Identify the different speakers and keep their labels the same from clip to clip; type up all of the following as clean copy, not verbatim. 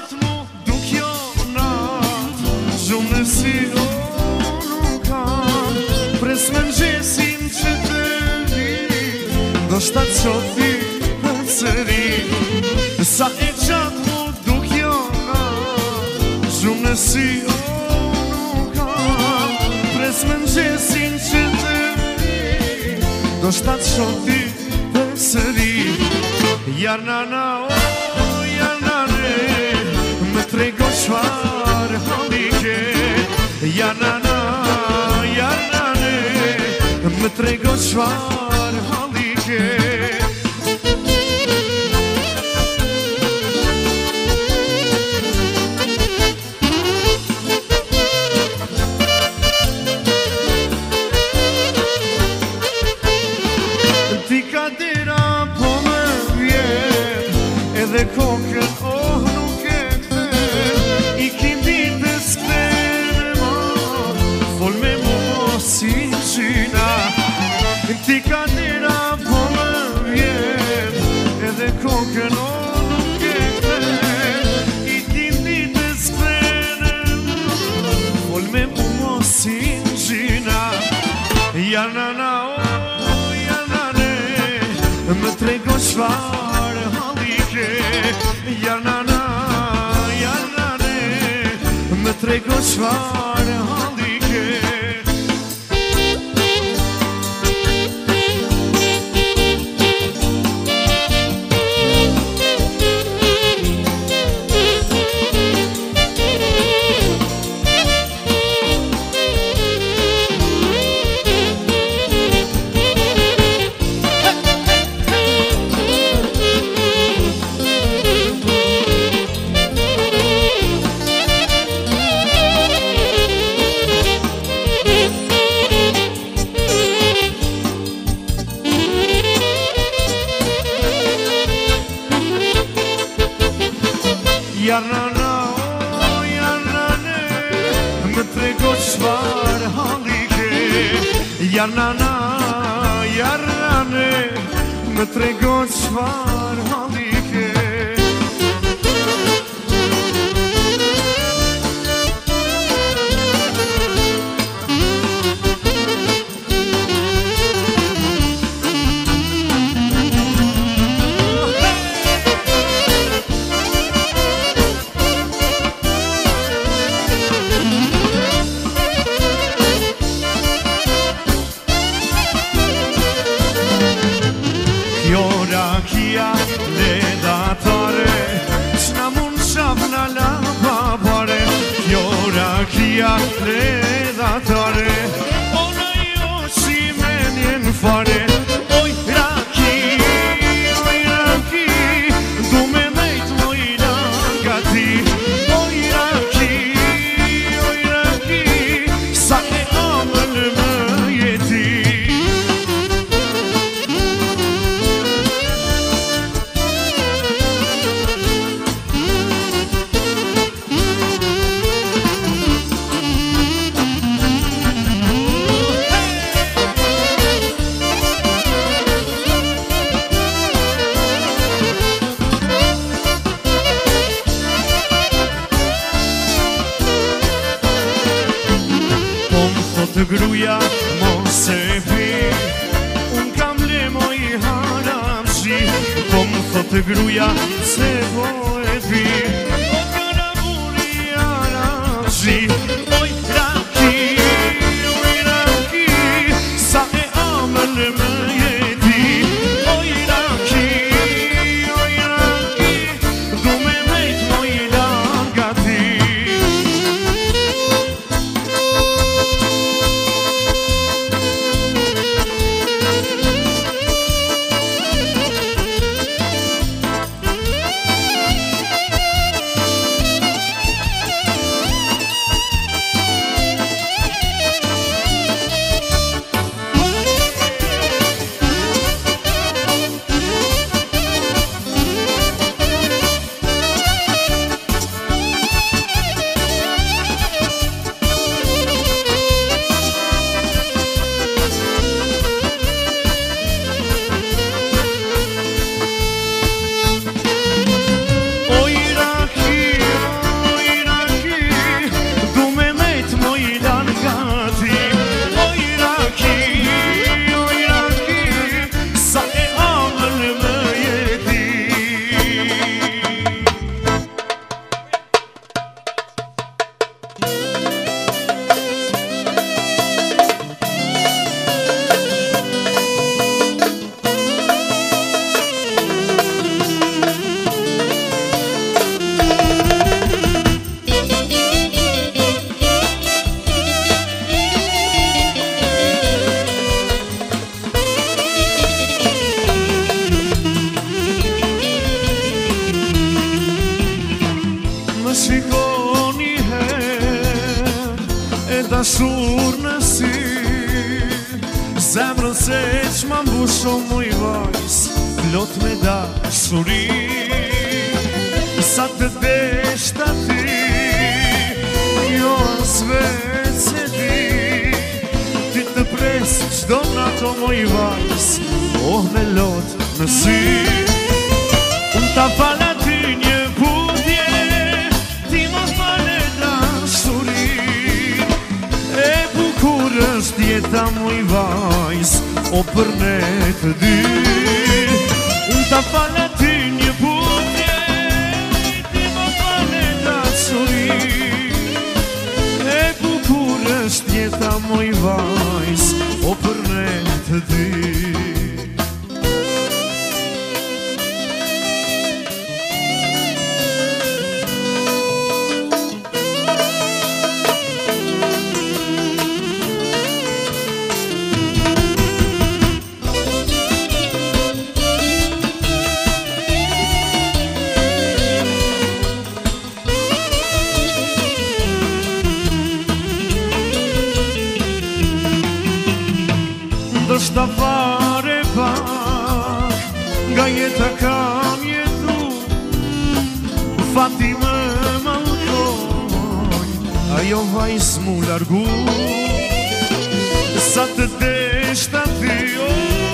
Speaker 1: qatë mu dukjo natë, gjumë në si o nuk kam, pres me mëgjesin që të vi, do shta qoti për sëri. Sa e qatë mu dukjo natë, gjumë në si o nuk kam, pres me mëgjesin që të vi, do shta qoti për sëri. Jarnana o jarnane, më trego qfar halike. Jarnana, jarnane, më trego qfar halike. Ti ka dira po më vjen, edhe kokën oh nuk e kthen. I kim ditës kthen ma, fol me mu si qyna. Ti ka dira po më vjen, edhe kokën oh nuk e kthen. I kim ditës kthen ma, fol me mu si qyna. Jarnana o më trego qfar halike. Jarnana, jarnane, më trego qfar halike. Jarnana, o jarnane, më trego qfar halike. Jarnana, jarnane, më trego qfar halike. Kjo rakia le datare, qna mund shaf na la babare. Kjo rakia le datare, ona jo si me njen fare. Oj raki, du me dhejt mojna nga ti. Oj raki, sa e amël më jeti. Të gruja mos e pi, unë kam lemo i haram shi. Po më thotë gruja se po e pi, o këra buri haram shi. Oj raki, sa e amël më jeti. Oj raki, du me dhejt mojna nga ti. më shikoni her e dashur në sy, zemrën se q'ma mbushon moj vajs, plot me dashuri. Sa të deshta ti, jo as vetë se di, ti të pres qdo nato moj vajs, oh me lot në sy. Unë ta fala ty një budje, ti më fale dashuri, e bukur është jeta moj vajs, o për ne të dy. Unë ta fala ty një budje, ti më fale dashuri, e bukur është jeta moj vajs, o për ne të dy. Ndoshta fare pak, nga jeta kam jetu, fati më mallkoj, ajo vajs mu largu. Sa të deshta ti, jo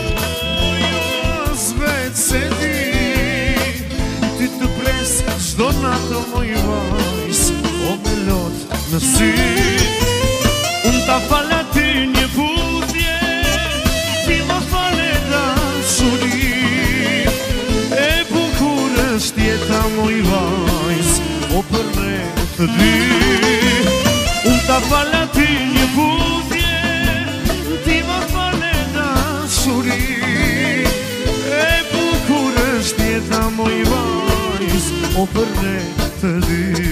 Speaker 1: as vetë se di, ti të pres qdo nato moj vajs, o me lot në sy. Unë ta fala ty një budje, ti më fale dashuri, e bukur është jeta moj vajs, o për ne të dy. Unë ta fala ty një budje, ti më fale dashuri, e bukur është jeta moj vajs, o për ne të dy.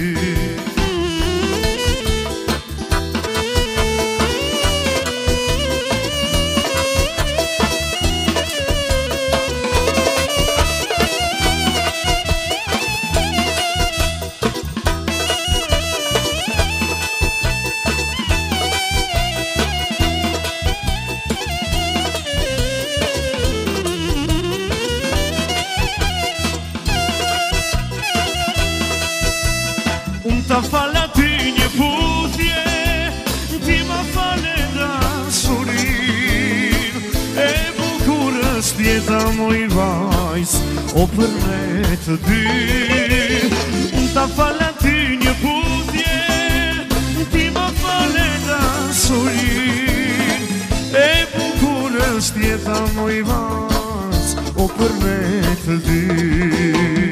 Speaker 1: Ta fala ty një budje, ti më fale dashurin, e bukur është jeta moj vajs, o për ne të dy. Ta fala ty një budje, ti më fale dashurin, e bukur është jeta moj vajs, o për ne të dy.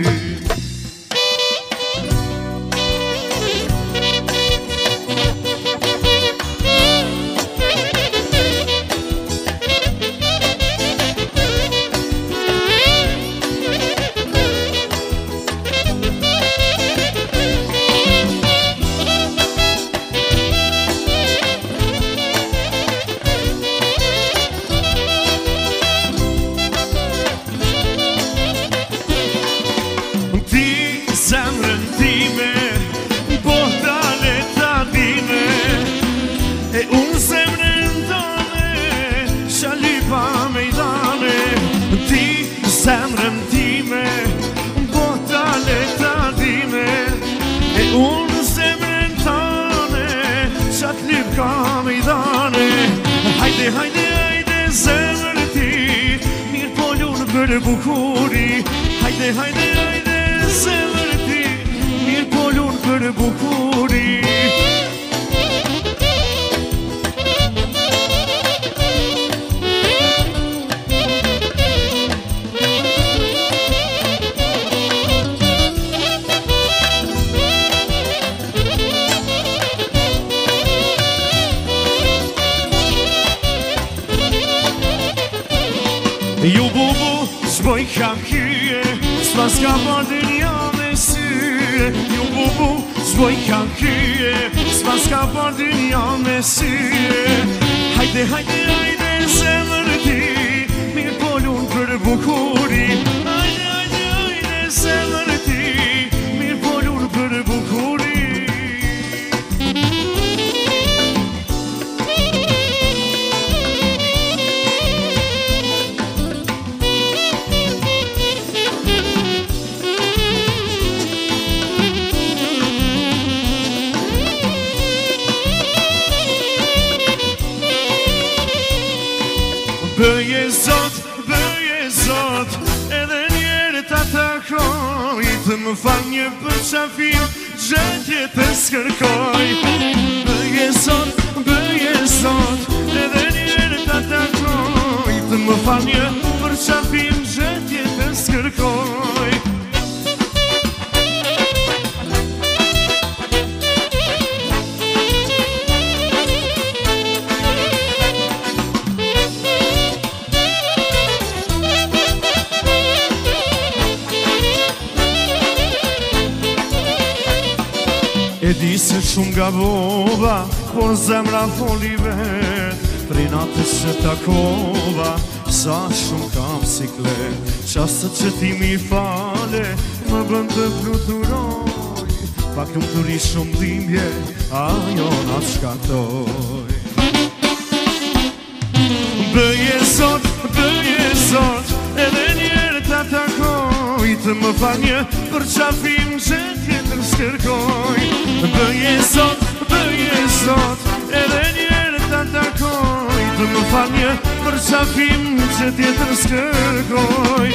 Speaker 1: Zemrën time, po dale ta dime, e unë zemrën tane, shalipa me i dane. Ti zemrën time, po dale ta dime, e unë zemrën tane, shalipka me i dane. Hajde, hajde, hajde zemrën ti, mirë polun për bukuri. Hajde, hajde, hajde zemrën ti, mirë polun për bukuri. Ju bubu, s'boj ka hyje, s'pas ka par dynja me syje. Ju bubu, s'boj ka hyje, s'pas ka par dynja me syje. Hajde, hajde, hajde zemrën ti, mirë polun për bukuri. Hajde, hajde, hajde zemrën ti, mirë polun për bukuri Bëje zot, edhe njerë ta takoj Të më fal një përqafim, gjetje të skërkoj Bëje zot, edhe njerë ta takoj Të më fal një përqafim, gjetje të skërkoj E di se shumë gabova, por zemra foli vet Prej natës që takova, sa shumë kam siklet Qastët që ti mi fale, më bën të fluturoj Pak më të ri shumë dhimbje, ajo na shkaktoj Bëje zot, edhe njerë ta takoj Të më fa një përqafim që tjetër skërkoj Bëje zot, edhe njerë ta takoj Të më fa një përqafim që tjetër skërkoj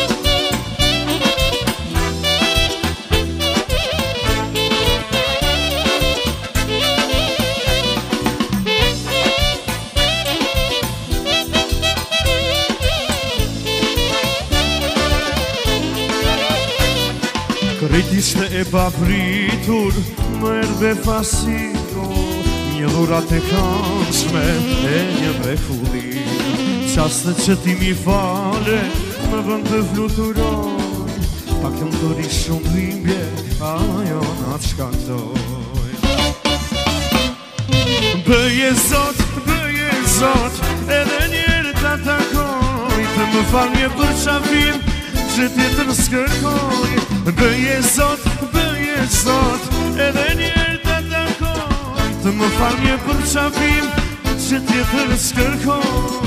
Speaker 1: Krejt ishte e papritur, më erdhe fasito Një dhurat e kanshme e një mrekulli Qastët që ti mi fale, më bën të fluturoj Pak jam të ri shumë dhimbje, ajo na shkaktoj Bëje zot, edhe njerë ta takoj Të më fal një përqafim, që tjetër skërkoj Bëje zot, edhe njerë ta takoj Të më fal një përqafim, që tjetër skërkoj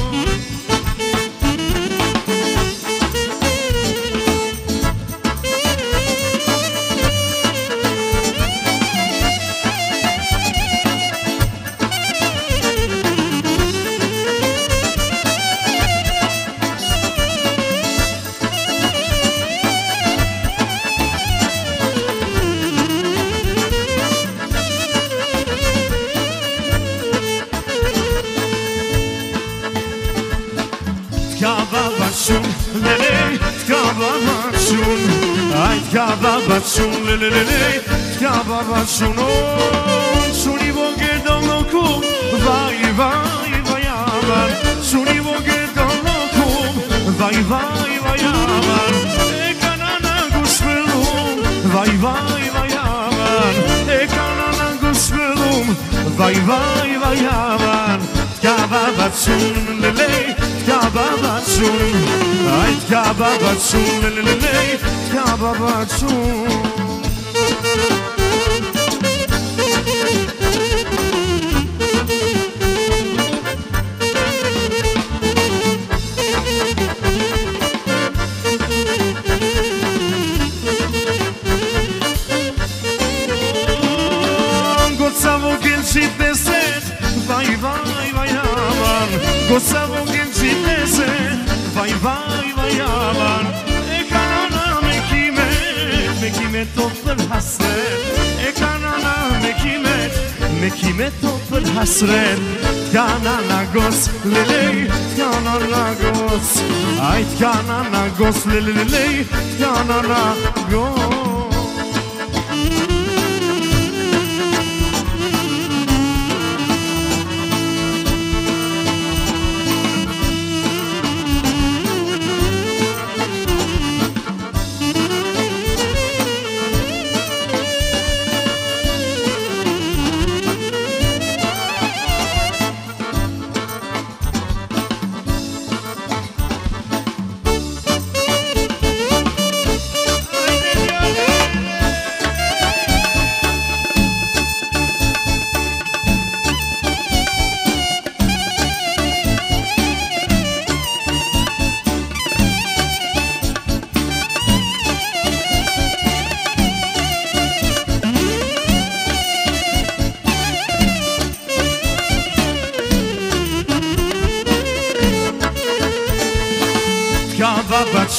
Speaker 1: T'ka baba shumë, lele, t'ka baba shumë Aj, t'ka baba shumë, lele, t'ka baba shumë Shuni vogë do në kum, vaj aman Shuni vogë do në kum, vaj aman E kana në gushpëllum, vaj aman E kana në gushpëllum, vaj aman T'ka baba shumë, lele T'ka baba shumë, aj t'ka baba shumë, lele, t'ka baba shumë Goca vogël qitë deset, vaj aman Goca vogël qitë deset, vaj aman E kanana me kimet to për hasret E kanana me kimet to për hasret T'kanana gos, lele, t'kanana gos Aj t'kanana gos, lele, t'kanana gos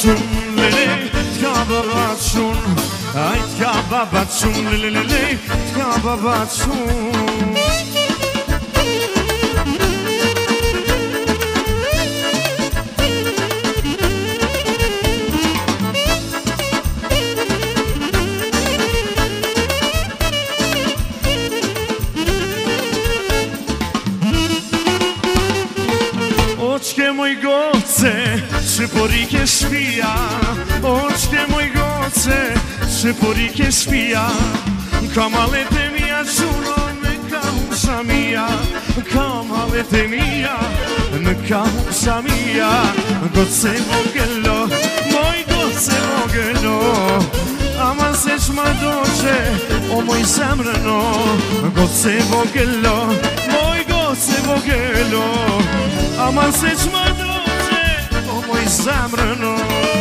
Speaker 1: babacun, lele, t'ka babacun. Aj, t'ka babacun, lele, t'ka babacun. Oczkę mój goce, szyporike śpija. Oczkę mój goce, szyporike śpija. Kamalete mia, czuno, neka mia. Kamalete mia, neka mia. Goce vogelo, mój goce vogelo. Aman seç madoce, o mój zamrano. Goce vogelo, mój goce vogelo. Aman seçma doce, o moj zamrano.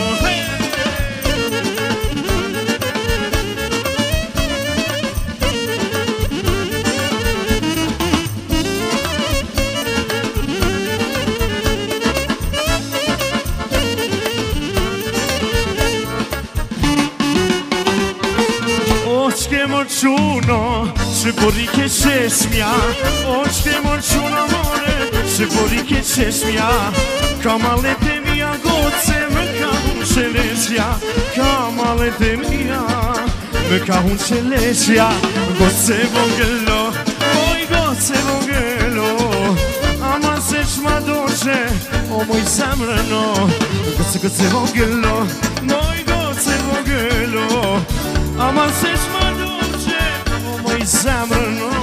Speaker 1: Očke močuno, szyporike česmja. Očke močuno more, szyporike česmja. Kamalete mia goce, me kahun čelesja. Kamalete mia, me kahun čelesja. Goce vogelo, moj goce vogelo. Aman seçma doce, o moj zamrano. Goce vogelo, moj goce vogelo. Aman seçma doce, o moj zamrano.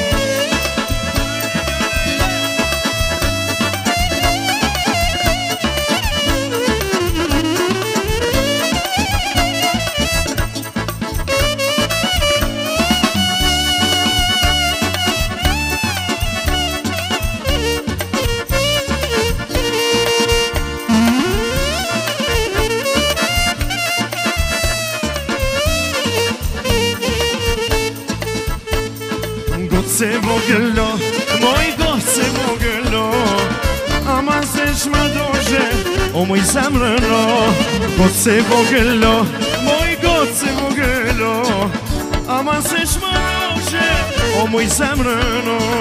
Speaker 1: Goce vogelo, moj goce vogelo. Aman seçma doce, o moj zamrano. Goce vogelo, moj goce vogelo. Aman seçma doce, o moj zamrano.